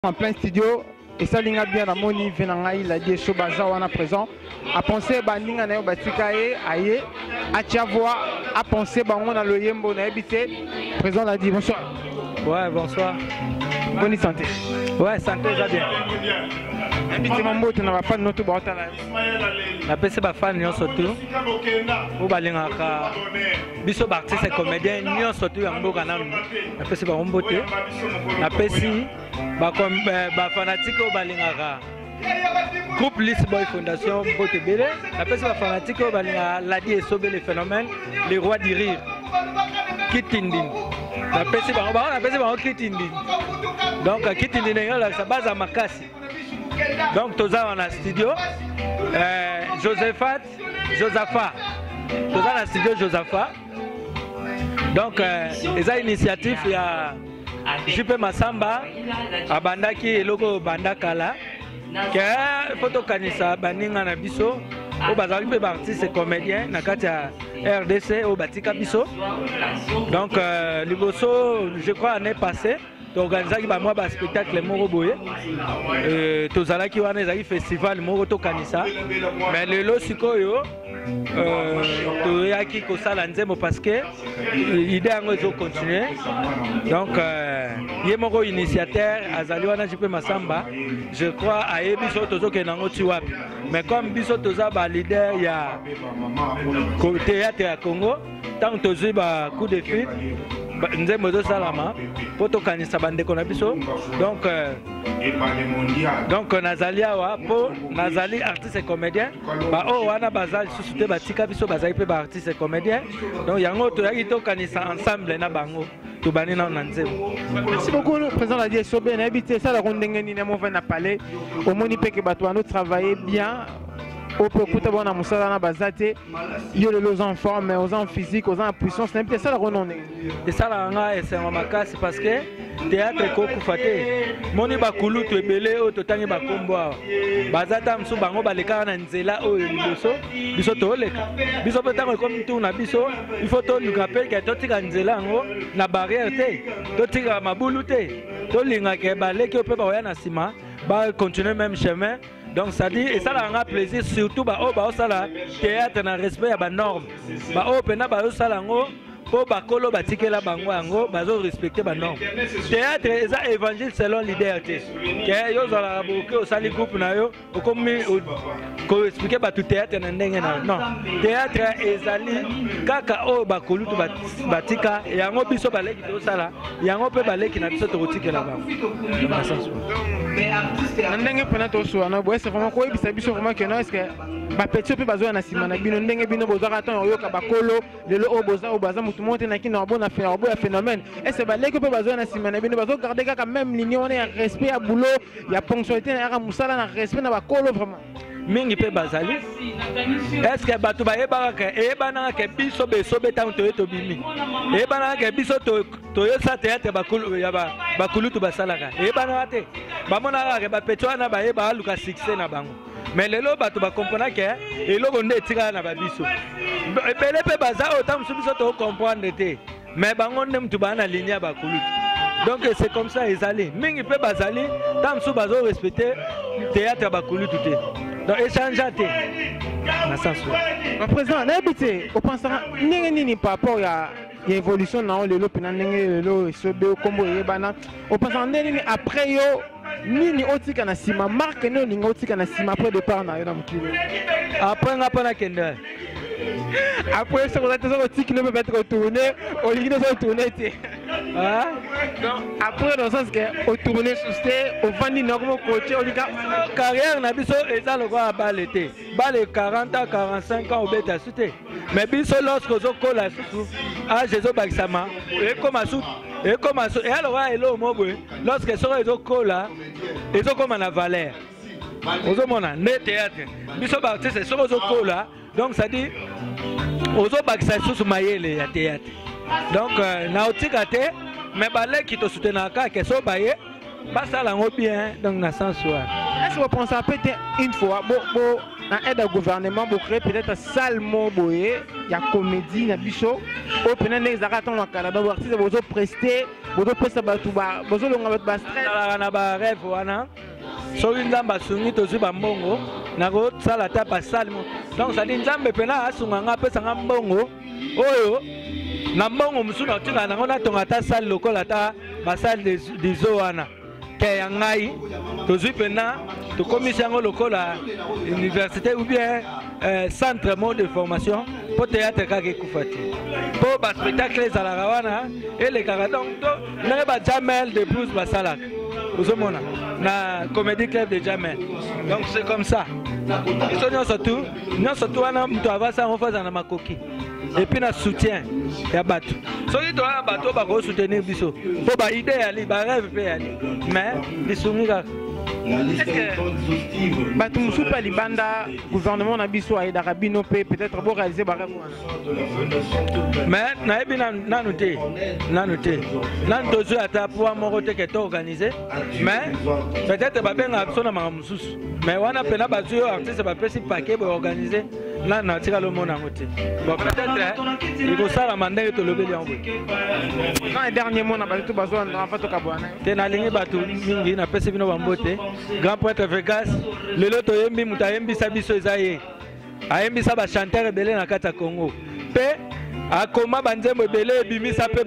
En plein studio et ça linga bien la moni venanga il a dit show baza wana présent a penser bandinga na yo batika e aye a tiavoa a penser bango na loyembo na habité présent l'a dit bonsoir. Ouais, bonsoir. Bonne santé. Ouais, santé ça bien. Habité mambo tu na pas notre bota là. Na pese ba fan nyo sotu. O balinga ka biso ba artiste comédien nyo sotu ya mboka na. Na pese ba mbote. Na pesi ba fanatique au balingara groupe List Boy Fondation Botebele. La personne fanatique au balingara l'a dit et sauver les phénomènes, les rois du rire. Kitindin. La personne va Kitindin. Donc Kitindin est sa base à Makassi. Donc tous en a studio. Josaphat. Tous en a studio Josaphat. Donc les initiatives il y a Jupe Masamba, Abandaki et Logo Bandakala, qui a photocanisa Baninga Nabiso, au Bazari artiste comédien, Nakatia RDC, au Batika Biso. Donc, Liboso, je crois, l'année passée, organisé un spectacle Moro Boye. Tozalaki wana ezali festival Moro Tokanisa. Mais le lo sikoyo toyaki kosala nzembo parce que l'idée yango ezo continuer. Donc ye moko initiateur azali wana Jupe Masamba. Je crois aye biso tozoke nango ti wapi. Mais comme biso toza ba leader ya théâtre ya Congo, tant tozui ba coup de fil nzembo ezo salama po tokanisa bandeko na biso. Donc nazali awa po nazali artiste et comédien ba o wana bazali susute batika biso bazali pe ba artiste et comédien. Donc yango toyaki tokanisa ensemble na bango tobani na nzembo. Merci beaucoup le président l'a dit Sobé na habité ça la rondenge ni na mo na parler au moni pe que bato ano travailler bien. Au peut écouter bon à Moussa na bazate yo les enfants mais aux enfants physiques aux enfants puissance c'est ça la renommée et ça la nga et c'est un makasi parce que théâtre ko kufate moni bakulu to ebele o to tangi bakombo bazata msu bango baleka na nzela o biso to leka biso petango comme tout na biso il faut to lukape ke to tika nzela ngo na barrière te to tika mabulu te to linga ke baleki o pe ba ya na sima ba continuer même chemin. Donc ça dit, et ça a un plaisir surtout bah oh bah ça là théâtre na respect à ba norme bah oh pena bah ça là ngo pour ba kolo ba tikela bango ngo bah zo respecter ba norme théâtre ça évangile selon l'idée que yo za la boke au sali groupe na yo comme ko expliquer ba tout théâtre na ndenge na non théâtre ezali kaka oh ba kolu to ba tika yango biso ba leki to sala yango pe ba leki na biso to tikela bango. Ndenge pena to so na bo c'est vraiment ko ebisa biso vraiment que non est-ce que ba petit peu bazo na sima na bino ndenge bino bozo raton yo ka bakolo lelo o boza o baza mutu monte na kina bona faire bo ya phénomène est-ce ba leki pe bazo na sima na bino bazo garder ka même ligne on est respect à boulot ya ponctualité na musala na respect na bakolo vraiment mingi pe bazali est-ce que batu ba yeba ka e bana ka biso be so betam to eto bimi e bana ka biso to yo sa théâtre bakulu ya bakulu to basalaka e bana te ba mona ka ba petwana ba yeba luka succès na bango mais lelo batu ba comprendre que eloko nde tika na ba biso pele pe baza otam su biso to comprendre te mais bango ndem tu bana ligne bakulu. Donc c'est comme ça ezali mingi pe bazali tam su bazo respecter théâtre bakulu tout te. Donc échange te na sens le président n'habité au pensant nini par rapport à l'évolution na lelo pena ndenge lelo sobe kombo yebana au pensant nini après yo nini otika na sima marque no linga otika na sima après départ na yo na mukilo après ngapa na kenda après ça on a toujours otika ne peut être retourner au ligne de tourner te ah donc après dans le sens que au tourner susté au vandi normal côté au liga carrière na biso eza le quoi balle te balle 40 ans 45 ans au beta susté mais biso lorsque zo kola susu ah jezo bakisama et comme et alors elo mobwe lorsque so ezo kola ezo comme na valeur ozo mona ne théâtre biso ba artiste so zo kola donc ça dit ozo bakisa susu mayele ya théâtre donc na otika te mais balé qui te soutenir ka so baye basala ngo bien donc na sens ouais. Est-ce que vous pensez peut-être une fois bon dans aide au gouvernement pour créer peut-être salle moboye il y a comédie na biso au peine les arrêtons au Canada artiste vous prester bozopesa bato bozolonga bato bastress na barêve wana soki nzambe asungi tozwi bambongo nakosala ata basali donc sadi nzambe mpena asunga nga apesanga mbongo oyo na mbongo mosusu nakotika nango natonga ata sali lokola ata basali dizo wana ke ya ngai tozwi mpena tokomisi yango lokola université ou bien centre mot de formation mpo théâtre kaka ekufa te mpo baspectacle ezalaka wana elekaka donc ndenge bajamel de blues basalaka ozomona na comédie club de Jamel. Donc c'est comme ça. Nous surtout wana mtu avasa on faza na makoki. Et puis na soutien ya bato. Soki to na bato ba ko soutenir biso. Fo ba idée ali ba rêve pe ali. Mais bisungi ka bato mosusu mpe libanda gouvernement na biso ayedaka bino mpe peut-être boréalize barêve wana mais nayebi nanu te nanu tozwi ata pouvoir moko te ke toorganize mais peut-être babengaka biso na makambo mosusu mais wana mpena bazwi oyo artiste bapesi pake boorganize nanu natikala omona yango te bon peut-être ekosalama ndenge tolobeli yango quand le dernier mot na bato bazwa tokabwana te nalingi bato mingi napesi bino bambote grand prêtre Vegas lelo toyembi mutu ayembisa biso eza ye ayembisa bachanteur ebele na kati ya Congo mpe akoma banzembo ebele ebimisa mpe